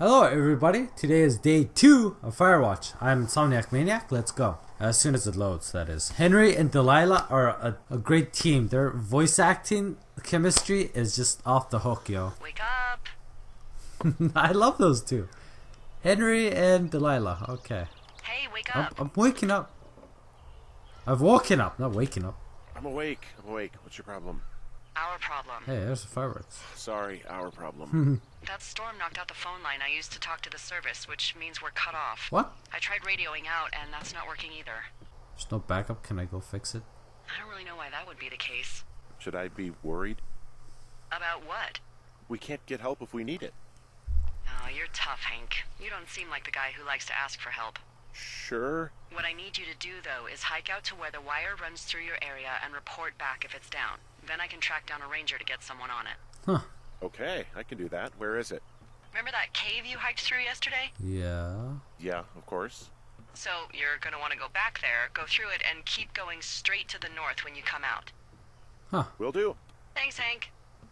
Hello everybody, today is day 2 of Firewatch. I'm Insomniac Maniac, let's go. As soon as it loads, that is. Henry and Delilah are a great team. Their voice acting chemistry is just off the hook, yo. Wake up! I love those two. Henry and Delilah, okay. Hey, wake up! I'm waking up. I've woken up, not waking up. I'm awake. What's your problem? Our problem. Hey, there's the fireworks. Sorry, our problem. That storm knocked out the phone line I used to talk to the service, which means we're cut off. What? I tried radioing out, and that's not working either. There's no backup, can I go fix it? I don't really know why that would be the case. Should I be worried? About what? We can't get help if we need it. Oh, you're tough, Hank. You don't seem like the guy who likes to ask for help. Sure. What I need you to do, though, is hike out to where the wire runs through your area and report back if it's down. Then I can track down a ranger to get someone on it. Huh. Okay, I can do that. Where is it? Remember that cave you hiked through yesterday? Yeah. Yeah, of course. So you're gonna want to go back there, go through it, and keep going straight to the north when you come out. Huh. Will do. Thanks, Hank.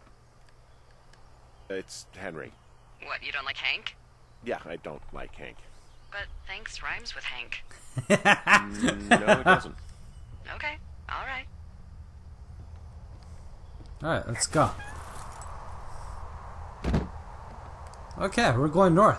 It's Henry. What, you don't like Hank? Yeah, I don't like Hank. But thanks rhymes with Hank. No, it doesn't. Okay, alright. Alright, let's go. Okay, we're going north.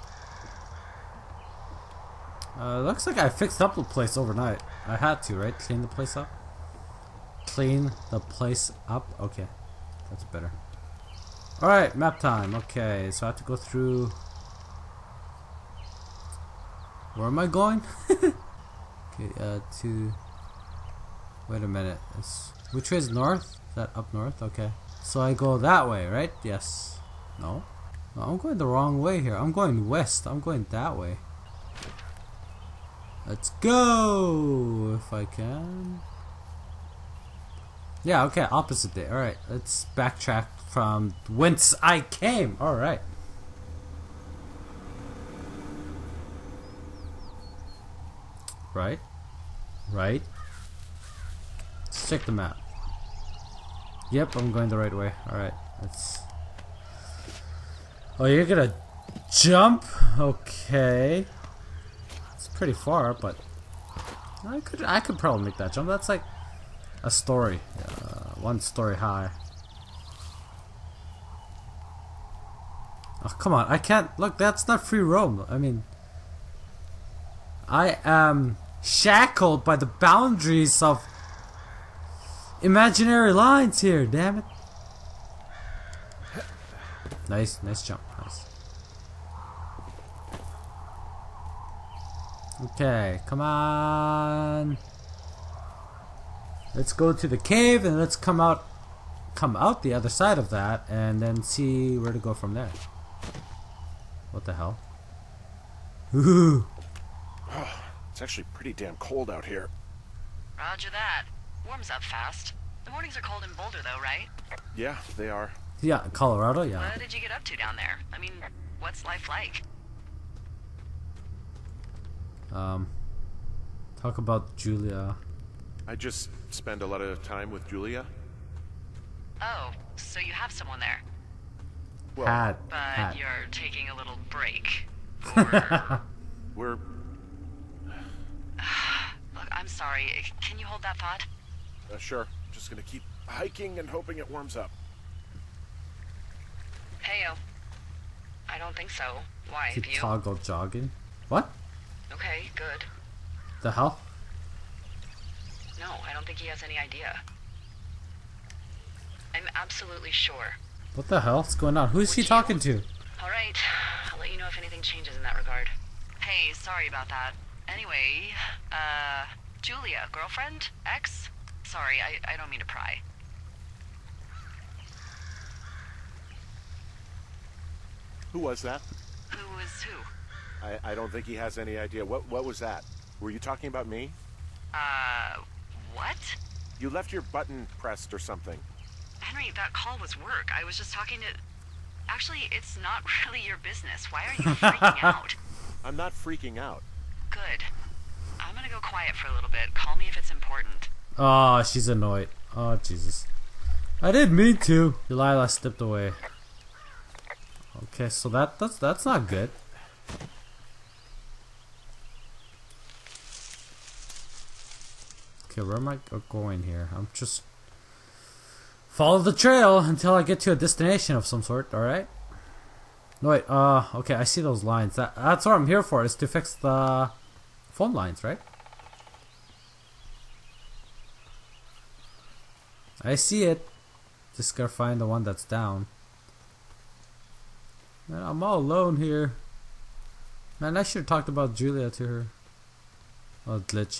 Looks like I fixed up the place overnight. I had to, right? Clean the place up? Clean the place up? Okay. That's better. Alright, map time. Okay, so I have to go through... Where am I going? Okay, to... Wait a minute. Which way is north? Is that up north? Okay. So I go that way, right? Yes. No? No, I'm going the wrong way here. I'm going west. I'm going that way. Let's go! If I can. Yeah, okay, opposite day. Alright, let's backtrack from whence I came. Alright. Right. Right. Let's check the map. Yep, I'm going the right way. Alright, let's... Oh, you're gonna jump? Okay. It's pretty far, but I could probably make that jump. That's like a story. 1 story high. Oh, come on. I can't... Look, that's not free roam. I mean... I am shackled by the boundaries of imaginary lines here, damn it. Nice jump, nice. Okay, come on. Let's go to the cave and let's come out the other side of that and then see where to go from there. What the hell? Ooh. It's actually pretty damn cold out here. Roger that. Warms up fast. The mornings are cold in Boulder, though, right? Yeah, they are. Yeah, Colorado, yeah. What did you get up to down there? I mean, what's life like? Talk about Julia. I just spend a lot of time with Julia. Oh, so you have someone there. Well, But you're taking a little break. Or... we're... Look, I'm sorry. Can you hold that thought? Sure. Just gonna keep hiking and hoping it warms up. Heyo. I don't think so. Why, To have you? toggle jogging. What? Okay, good. The hell? No, I don't think he has any idea. I'm absolutely sure. What the hell? What's going on? Who's Would he you? talking to? Alright, I'll let you know if anything changes in that regard. Hey, sorry about that. Anyway, Julia, girlfriend? Ex? Sorry, I don't mean to pry. Who was that? Who is who? I don't think he has any idea. What was that? Were you talking about me? What? You left your button pressed or something. Henry, that call was work. I was just talking to... Actually, it's not really your business. Why are you freaking out? I'm not freaking out. Good. I'm gonna go quiet for a little bit. Call me if it's important. Oh, she's annoyed. Oh, Jesus. I didn't mean to. Delilah stepped away. Okay, so that's not good. Okay, where am I going here? I'm just follow the trail until I get to a destination of some sort. All right. No wait. Okay, I see those lines. That's what I'm here for. Is to fix the phone lines, right? I see it. Just gotta find the one that's down. Man, I'm all alone here. Man, I should have talked about Julia to her. Oh, glitch.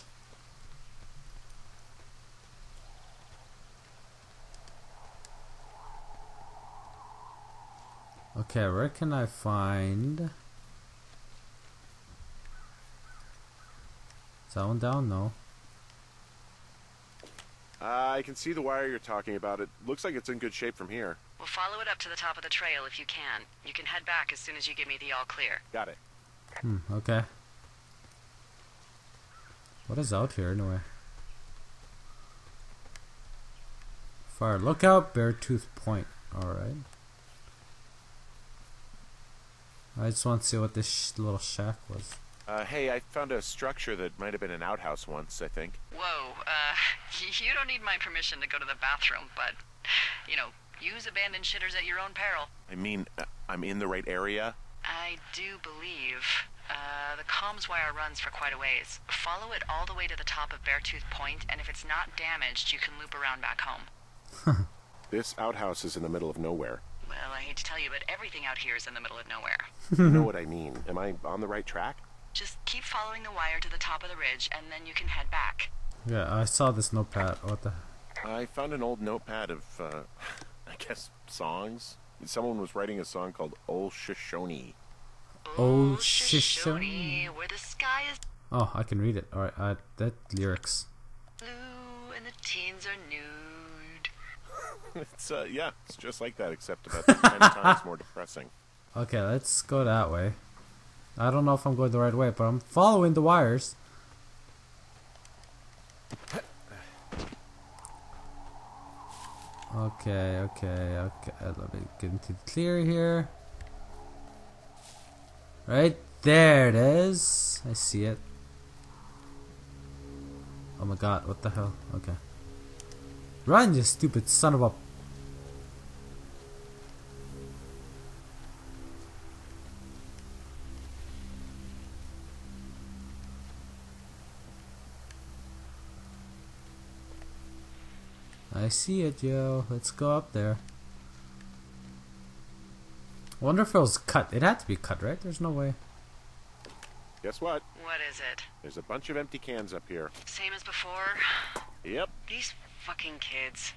Okay, where can I find... Is that one down? No. I can see the wire you're talking about. It looks like it's in good shape from here. We'll follow it up to the top of the trail if you can. You can head back as soon as you give me the all clear. Got it. Okay. What is out here anyway? Fire lookout, Beartooth Point. Alright. I just want to see what this little shack was. Hey, I found a structure that might have been an outhouse once, I think. Whoa, you don't need my permission to go to the bathroom, but, you know, use abandoned shitters at your own peril. I mean, I'm in the right area? I do believe. The comms wire runs for quite a ways. Follow it all the way to the top of Beartooth Point, and if it's not damaged, you can loop around back home. This outhouse is in the middle of nowhere. Well, I hate to tell you, but everything out here is in the middle of nowhere. You know what I mean. Am I on the right track? Just keep following the wire to the top of the ridge, and then you can head back. Yeah, I saw this notepad. What the... I found an old notepad of, I guess, songs. Someone was writing a song called Old Shoshone. Old Shoshone, where the sky is Oh, I can read it. Alright, that lyrics. blue and the teens are nude. It's, yeah, it's just like that, except about 10 times more depressing. Okay, let's go that way. I don't know if I'm going the right way, but I'm following the wires. Okay. Let me get into the clear here. Right there it is. I see it. Oh my god, what the hell? Okay. Run, you stupid son of a... I see it, yo. Let's go up there. I wonder if it was cut. It had to be cut, right? There's no way. Guess what? What is it? There's a bunch of empty cans up here. Same as before? Yep. These fucking kids.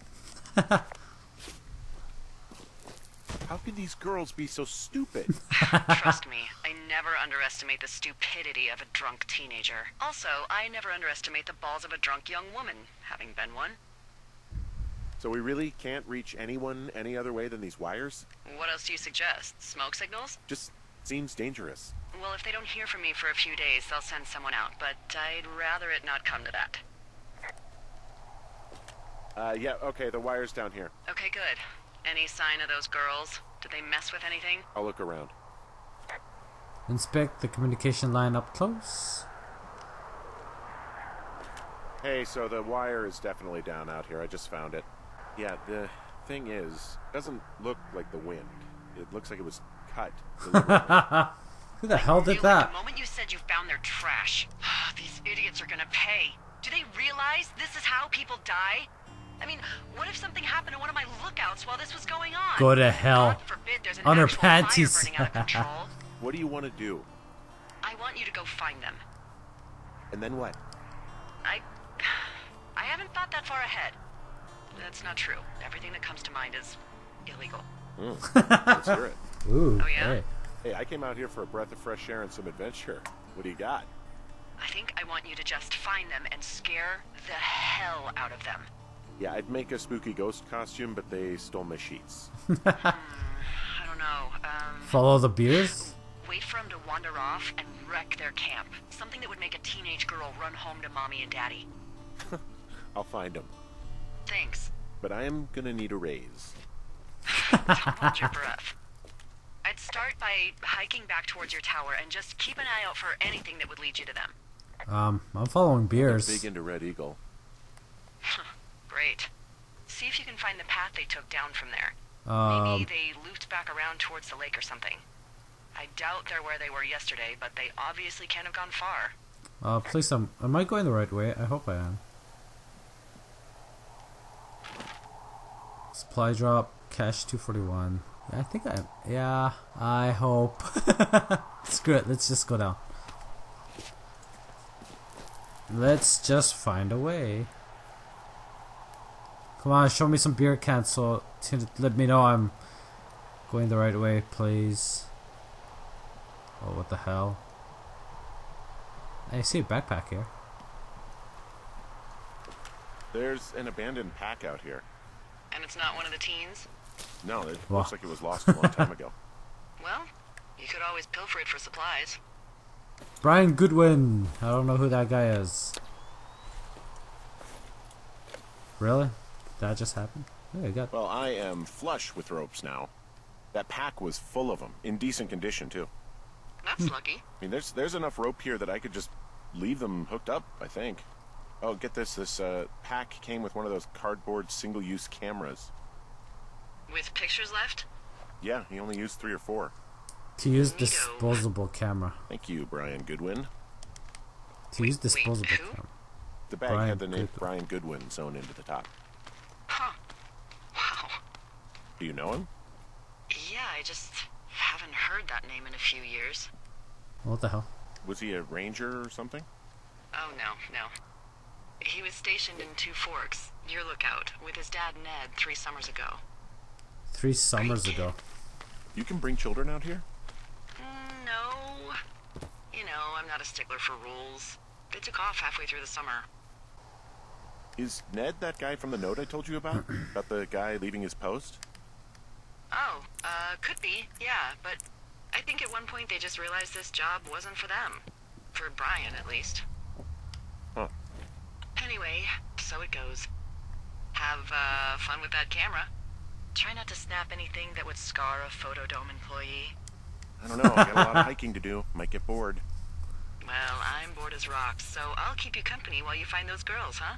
How could these girls be so stupid? Trust me, I never underestimate the stupidity of a drunk teenager. Also, I never underestimate the balls of a drunk young woman, having been one. So we really can't reach anyone any other way than these wires? What else do you suggest? Smoke signals? Just seems dangerous. Well, if they don't hear from me for a few days, they'll send someone out, but I'd rather it not come to that. Yeah, okay, the wire's down here. Okay, good. Any sign of those girls? Did they mess with anything? I'll look around. Inspect the communication line up close. Hey, so the wire is definitely down out here. I just found it. Yeah, the thing is, it doesn't look like the wind. It looks like it was cut deliberately. Who the hell did The that? moment you said you found their trash. These idiots are gonna pay. Do they realize this is how people die? I mean, what if something happened to one of my lookouts while this was going on? Go to hell. God forbid there's an On her actual fire panties. burning out of control. What do you want to do? I want you to go find them. And then what? I haven't thought that far ahead. That's not true. Everything that comes to mind is illegal. Let's hear it. Ooh, Oh, yeah? hey. Hey, I came out here for a breath of fresh air and some adventure. What do you got? I think I want you to just find them and scare the hell out of them. Yeah, I'd make a spooky ghost costume, but they stole my sheets. I don't know. Follow the beers? Wait for them to wander off and wreck their camp. Something that would make a teenage girl run home to mommy and daddy. I'll find them. Thanks. But I am gonna need a raise. Don't hold your breath. I'd start by hiking back towards your tower and just keep an eye out for anything that would lead you to them. I'm following beers. I'm big into Red Eagle. Great. See if you can find the path they took down from there. Maybe they looped back around towards the lake or something. I doubt they're where they were yesterday, but they obviously can't have gone far. Please, am I going the right way? I hope I am. Supply drop, cash 241. Yeah, I think I am. Yeah, I hope. Screw it, let's just go down. Let's just find a way. Come on, show me some beer cans so to let me know I'm going the right way, please. Oh, what the hell? I see a backpack here. There's an abandoned pack out here. And it's not one of the teens? No, it looks like it was lost a long time ago. Well, you could always pilfer it for supplies. Brian Goodwin. I don't know who that guy is. Really? That just happened? Yeah, I got. Well, I am flush with ropes now. That pack was full of them, in decent condition too. That's lucky. I mean, there's enough rope here that I could just leave them hooked up, I think. Oh, get this. This pack came with one of those cardboard single-use cameras. With pictures left? Yeah, he only used 3 or 4. To use disposable camera. Thank you, Brian Goodwin. To use disposable who? camera. The bag Brian had the name Goodwin. Brian Goodwin sewn into the top. Huh. Wow. Do you know him? Yeah, I just haven't heard that name in a few years. What the hell? Was he a ranger or something? Oh, no. He was stationed in Two Forks, your lookout, with his dad Ned 3 summers ago. 3 summers ago. You can bring children out here? No. You know, I'm not a stickler for rules. They took off halfway through the summer. Is Ned that guy from the note I told you about? About the guy leaving his post? Oh, could be, yeah, but I think at one point they just realized this job wasn't for them. For Brian, at least. Huh. Anyway, so it goes. Have, fun with that camera. Try not to snap anything that would scar a Photodome employee. I don't know, I got a lot of hiking to do. Might get bored. Well, I'm bored as rocks, so I'll keep you company while you find those girls, huh?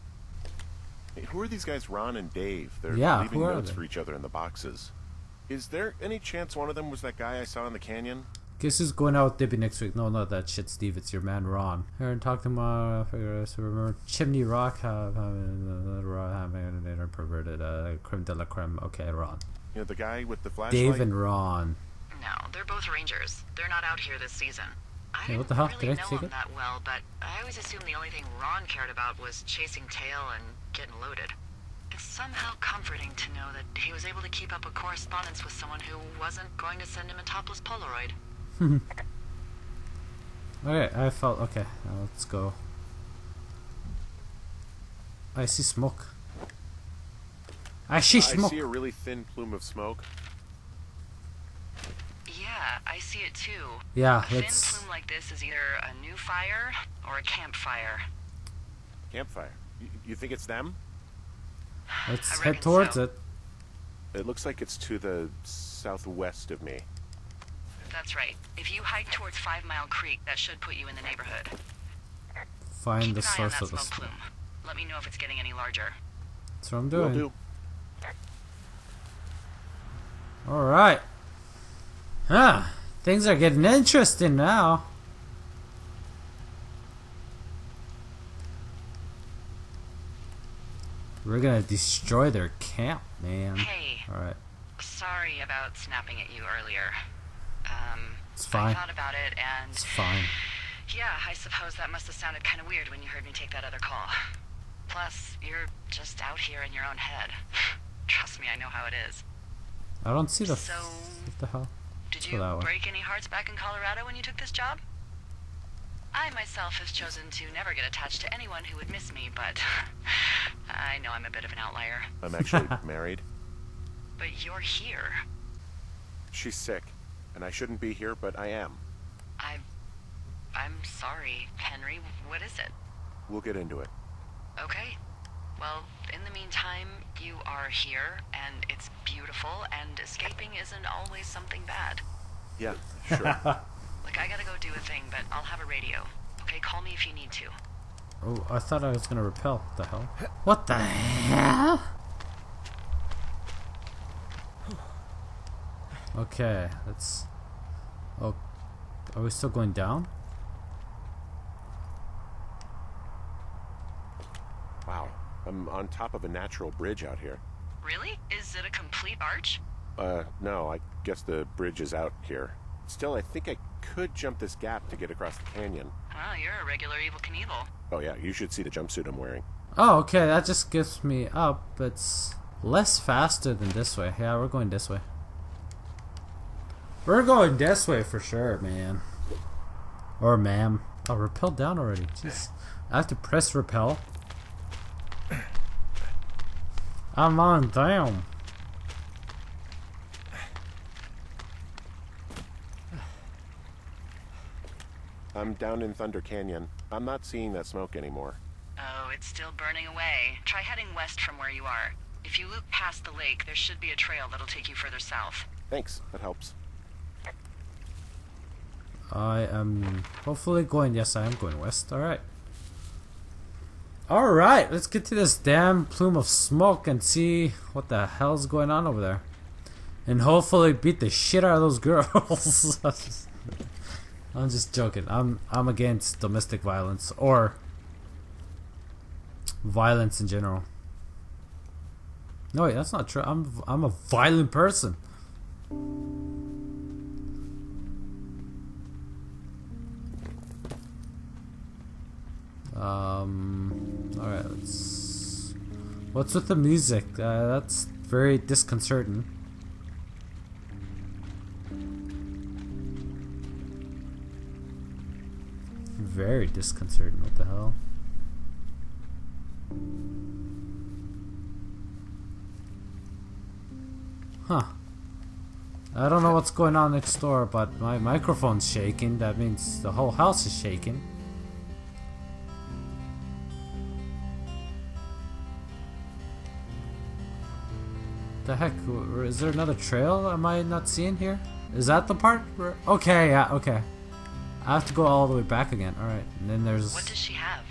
Hey, who are these guys, Ron and Dave? They're Yeah, leaving who are notes they? for each other in the boxes. Is there any chance one of them was that guy I saw in the canyon? Guess who's going out with Debbie next week? No, not that shit, Steve. It's your man, Ron. Here and talk to my figure. So remember, Chimney Rock having a perverted creme de la creme. Okay, Ron. You know, the guy with the flashlight? Dave and Ron. No, they're both rangers. They're not out here this season. I Hey, what didn't the hell? really Did I know take him it? that well, but I always assumed the only thing Ron cared about was chasing tail and getting loaded. It's somehow comforting to know that he was able to keep up a correspondence with someone who wasn't going to send him a topless Polaroid. Okay, I felt okay. Now let's go. I see smoke. I see I smoke. see a really thin plume of smoke. Yeah, I see it too. Yeah, A thin let's. plume like this is either a new fire or a campfire. Campfire. You think it's them? Let's I head reckon towards so. it. It looks like it's to the southwest of me. That's right. If you hike towards 5 Mile Creek, that should put you in the neighborhood. Find Keep the an eye on source that of the smoke smoke. plume. Let me know if it's getting any larger. That's what I'm Will doing. do. Alright. Huh. Things are getting interesting now. We're gonna destroy their camp, man. Hey, Alright. sorry about snapping at you earlier. It's fine. I thought about it and... It's fine. Yeah, I suppose that must have sounded kind of weird when you heard me take that other call. Plus, you're just out here in your own head. Trust me, I know how it is. I don't see the. So, What the hell? Did Let's you go that way. break any hearts back in Colorado when you took this job? I myself have chosen to never get attached to anyone who would miss me, but I know I'm a bit of an outlier. I'm actually married. But you're here. She's sick, and I shouldn't be here, but I am. I'm sorry, Henry. What is it? We'll get into it. Okay. Well, in the meantime, you are here, and it's beautiful, and escaping isn't always something bad. Yeah, sure. Look, I gotta go do a thing, but I'll have a radio. Okay, call me if you need to. Oh, I thought I was gonna repel. What the hell? What the hell? Okay, let's... Oh, are we still going down? Wow. I'm on top of a natural bridge out here. Really? Is it a complete arch? No, I guess the bridge is out here. Still, I think I could jump this gap to get across the canyon. Well, you're a regular Evel Knievel. Oh yeah, you should see the jumpsuit I'm wearing. Oh, okay, that just gets me up. It's less faster than this way. Yeah, we're going this way. We're going this way for sure, man. Or ma'am. Oh, repel down already. Jeez. I have to press repel. I'm on down. I'm down in Thunder Canyon. I'm not seeing that smoke anymore. Oh, it's still burning away. Try heading west from where you are. If you loop past the lake, there should be a trail that'll take you further south. Thanks, that helps. I am hopefully going... Yes, I am going west. Alright. Alright, let's get to this damn plume of smoke and see what the hell's going on over there. And hopefully beat the shit out of those girls. I'm just joking. I'm against domestic violence or violence in general. No, wait, that's not true. I'm a violent person. Alright, let's... What's with the music? That's very disconcerting. Very disconcerting. What the hell? Huh. I don't know what's going on next door, but my microphone's shaking. That means the whole house is shaking. The heck? Is there another trail am I not seeing here? Is that the part where... Okay, yeah, okay. I have to go all the way back again. Alright, and then there's... What does she have?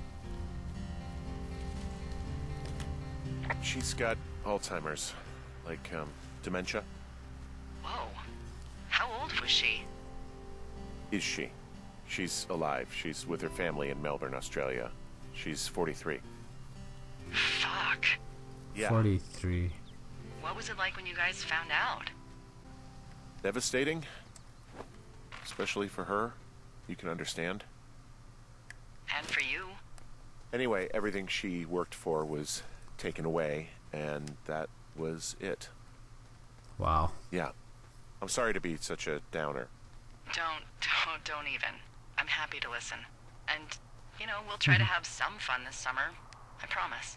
She's got Alzheimer's. Like, dementia. Whoa. How old was she? Is she? She's alive. She's with her family in Melbourne, Australia. She's 43. Fuck. Yeah. 43. What was it like when you guys found out? Devastating. Especially for her. You can understand. And for you? Anyway, everything she worked for was taken away, and that was it. Wow. Yeah. I'm sorry to be such a downer. Don't even. I'm happy to listen. And, you know, we'll try to have some fun this summer. I promise.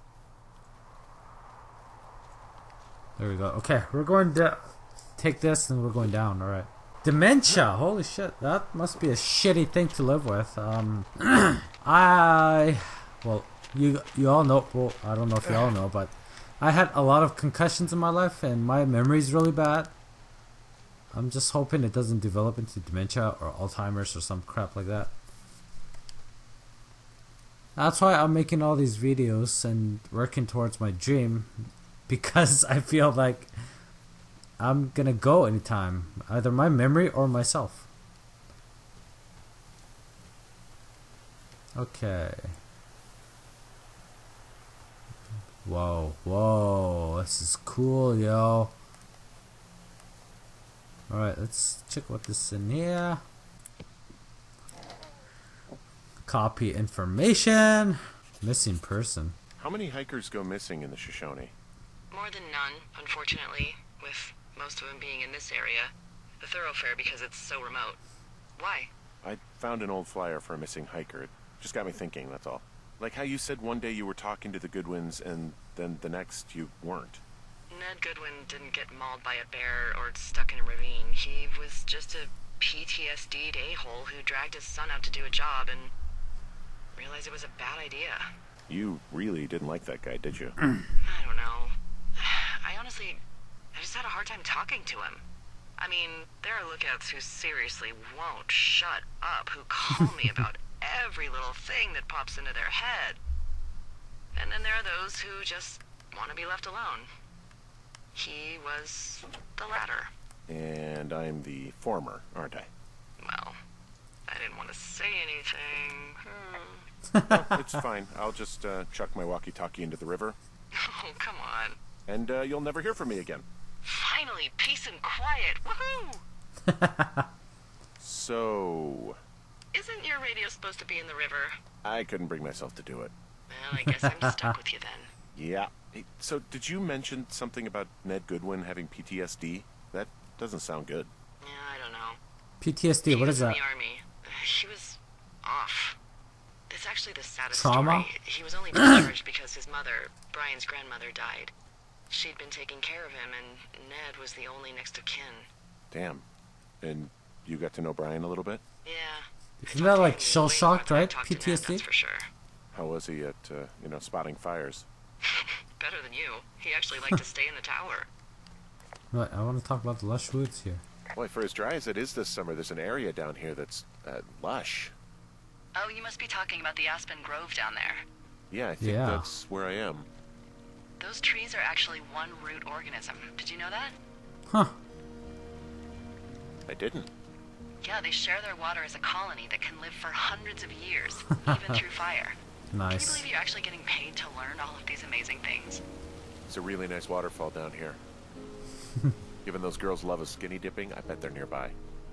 There we go. Okay, we're going to take this and we're going down. Alright. Dementia! Holy shit, that must be a shitty thing to live with. Well, you all know, well, I don't know if you all know, but I had a lot of concussions in my life and my memory's really bad. I'm just hoping it doesn't develop into dementia or Alzheimer's or some crap like that. That's why I'm making all these videos and working towards my dream, because I feel like I'm gonna go anytime, either my memory or myself. Okay. Whoa, this is cool, yo. Alright, let's check what this is in here. Copy information. Missing person. How many hikers go missing in the Shoshone? More than none, unfortunately, with most of them being in this area. The thoroughfare because it's so remote. Why? I found an old flyer for a missing hiker. It just got me thinking, that's all. Like how you said one day you were talking to the Goodwins and then the next you weren't. Ned Goodwin didn't get mauled by a bear or stuck in a ravine. He was just a PTSD'd a-hole who dragged his son out to do a job and realized it was a bad idea. You really didn't like that guy, did you? I don't know. I just had a hard time talking to him. I mean, there are lookouts who seriously won't shut up, who call me about every little thing that pops into their head. And then there are those who just want to be left alone. He was the latter. And I'm the former, aren't I? Well, I didn't want to say anything. Well, it's fine. I'll just chuck my walkie-talkie into the river. Oh, come on. And you'll never hear from me again. Finally, peace and quiet. Woohoo! So... Isn't your radio supposed to be in the river? I couldn't bring myself to do it. Well, I guess I'm stuck with you then. Yeah. Hey, so did you mention something about Ned Goodwin having PTSD? That doesn't sound good. Yeah, I don't know. PTSD, what is that? He was in the army. He was off. It's actually the saddest Trauma? story. He was only discharged because his mother, Brian's grandmother, died. She'd been taking care of him, and Ned was the only next of kin. Damn. And you got to know Brian a little bit? Yeah. Isn't that like shell shell-shocked, right? Ned, PTSD? that's for sure. How was he at, spotting fires? Better than you. He actually liked to stay in the tower. Right, I want to talk about the lush woods here. Boy, for as dry as it is this summer, there's an area down here that's, lush. Oh, you must be talking about the Aspen Grove down there. Yeah, I think that's where I am. Those trees are actually one root organism. Did you know that? Huh. I didn't. Yeah, they share their water as a colony that can live for hundreds of years, even through fire. Can you Nice. believe you're actually getting paid to learn all of these amazing things? It's a really nice waterfall down here. Given those girls love a skinny dipping, I bet they're nearby.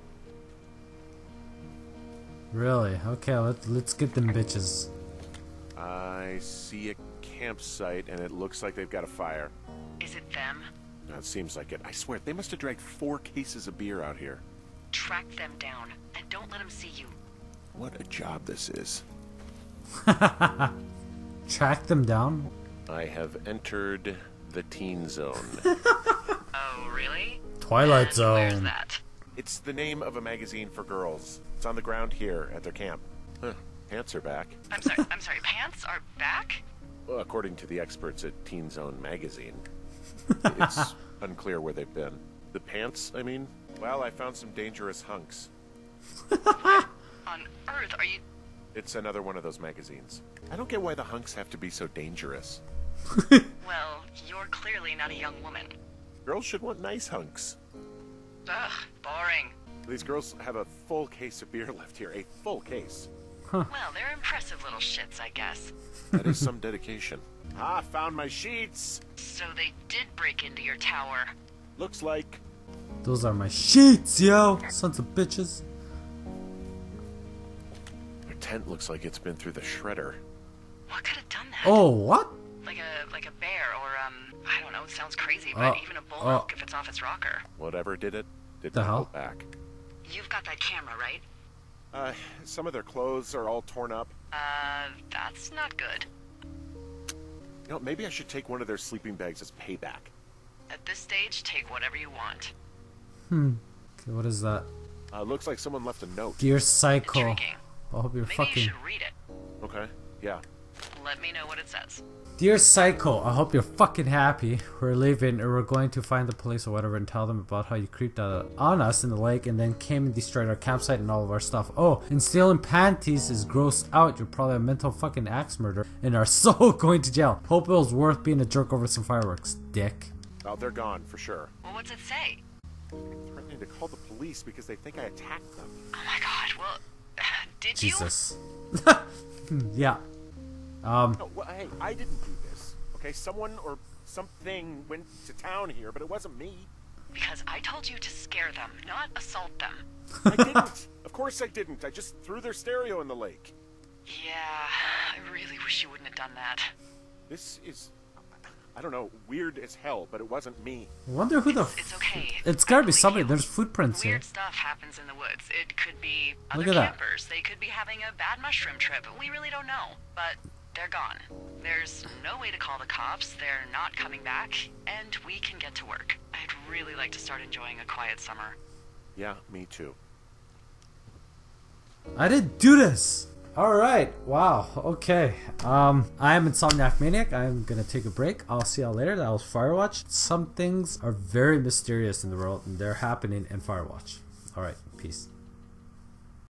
Really? Okay, let's get them bitches. I see a campsite, and it looks like they've got a fire. Is it them? It seems like it. I swear, they must have dragged 4 cases of beer out here. Track them down, and don't let them see you. What a job this is. Track them down? I have entered the teen zone. Oh, really? Twilight And Zone. Where's that? It's the name of a magazine for girls. It's on the ground here at their camp. Huh, pants are back. I'm sorry, pants are back? Well, according to the experts at Teen Zone magazine. It's unclear where they've been. The pants, I mean? Well, I found some dangerous hunks. On Earth, are you... It's another one of those magazines. I don't get why the hunks have to be so dangerous. Well, you're clearly not a young woman. Girls should want nice hunks. Ugh, boring. These girls have a full case of beer left here. A full case. Well, they're impressive little shits, I guess. That is some dedication. Ah, found my sheets! So they did break into your tower. Looks like... Those are my sheets, yo! Sons of bitches. Their tent looks like it's been through the shredder. What could have done that? Oh, what? Like a bear or, I don't know, it sounds crazy, but even a bull elk if it's off its rocker. Whatever did it, did The not hell? go back. You've got that camera, right? Some of their clothes are all torn up. That's not good. You know, maybe I should take one of their sleeping bags as payback. At this stage, take whatever you want. Okay, what is that? Looks like someone left a note. Dear Psycho. Intriguing. I hope you're Maybe fucking... you should read it. Okay, yeah. Let me know what it says. Dear Psycho, I hope you're fucking happy. We're leaving or we're going to find the police or whatever and tell them about how you creeped out on us in the lake and then came and destroyed our campsite and all of our stuff. Oh, and stealing panties is gross out. You're probably a mental fucking axe murderer and are so going to jail. Hope it was worth being a jerk over some fireworks, dick. Oh, they're gone, for sure. Well, what's it say? Threatening to call the police because they think I attacked them. Oh my god, well, did Jesus. Yeah. No, well, hey, I didn't do this. Okay, someone or something went to town here, but it wasn't me. you? Because I told you to scare them, not assault them. I didn't. Of course I didn't. I just threw their stereo in the lake. Yeah, I really wish you wouldn't have done that. This is, I don't know, weird as hell, but it wasn't me. I wonder who the... It's okay. It's gotta be Believe somebody. you. There's footprints here. Weird stuff happens in the woods. It could be Look other at that. campers. They could be having a bad mushroom trip. We really don't know. But they're gone. There's no way to call the cops. They're not coming back. And we can get to work. I'd really like to start enjoying a quiet summer. Yeah, me too. I didn't do this. Alright, wow, okay. I am Insomniac Maniac. I'm gonna take a break. I'll see y'all later. That was Firewatch. Some things are very mysterious in the world, and they're happening in Firewatch. Alright, peace.